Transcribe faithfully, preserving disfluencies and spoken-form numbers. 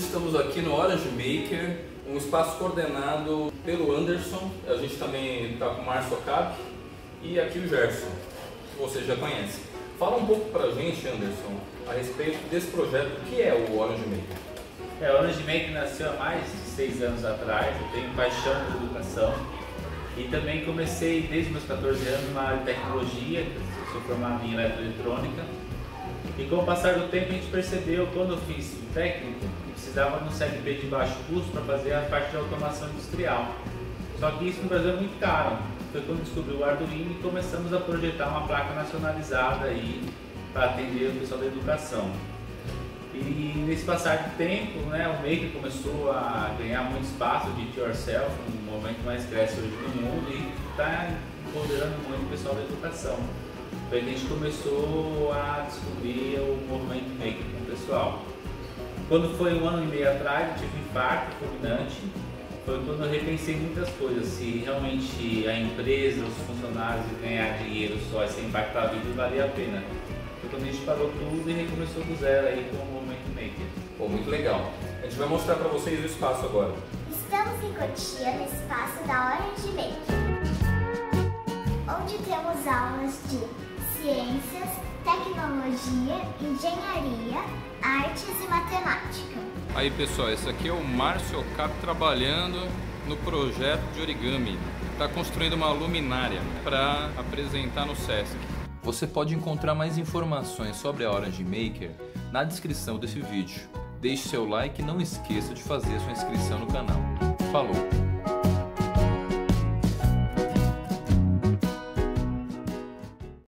estamos aqui no Orange Maker, um espaço coordenado pelo Anderson. A gente também está com o Márcio Ocap e aqui o Gerson, que você já conhece. Fala um pouco pra gente, Anderson, a respeito desse projeto. O que é o Orange Maker? É, o Orange Maker nasceu há mais de seis anos atrás. Eu tenho paixão por educação e também comecei desde meus quatorze anos na área de tecnologia. Eu sou formado em eletroeletrônica. E com o passar do tempo a gente percebeu, quando eu fiz o técnico, que precisava de um C L P de baixo custo para fazer a parte de automação industrial. Só que isso no Brasil é muito caro. Foi quando descobri o Arduino e começamos a projetar uma placa nacionalizada aí para atender o pessoal da educação. E nesse passar do tempo, né, o Maker começou a ganhar muito espaço de it yourself, um movimento mais cresce hoje no mundo, e está empoderando muito o pessoal da educação. Foi que a gente começou a descobrir o movimento Maker com o pessoal. Quando foi um ano e meio atrás, eu tive um infarto fulminante. Foi quando eu repensei muitas coisas, se realmente a empresa, os funcionários ganhar dinheiro só e sem impactar a vida valia a pena. Foi quando a gente parou tudo e recomeçou do zero aí com o movimento Maker. Pô, muito legal. A gente vai mostrar para vocês o espaço agora. Estamos em Cotia, no espaço da Orange Maker, onde temos aulas de ciências, tecnologia, engenharia, artes e matemática. Aí pessoal, esse aqui é o Márcio Ocap trabalhando no projeto de origami. Está construindo uma luminária para apresentar no Sesc. Você pode encontrar mais informações sobre a Orange Maker na descrição desse vídeo. Deixe seu like e não esqueça de fazer sua inscrição no canal. Falou!